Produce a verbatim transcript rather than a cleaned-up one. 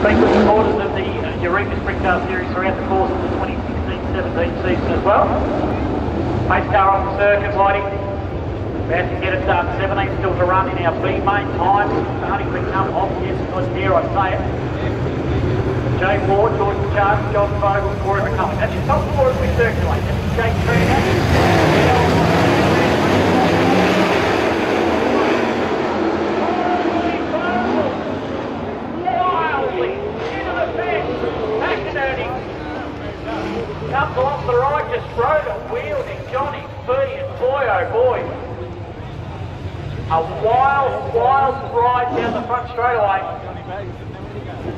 Frequent supporters of the Eureka Sprint Car Series throughout the course of the twenty sixteen seventeen season as well. Pace car off the circuit, lighting. About to get it done. seventeen still to run in our B main time. Starting to come off, yes, because dare I say it. Jay Ward, Jordan Charles, John Vogels, Corey McCullum. That's your top four as we circulate. That's Jake Trina. Comes along the right, just rode it, wielding Johnny P, and boy oh boy, a wild, wild ride down the front straightaway.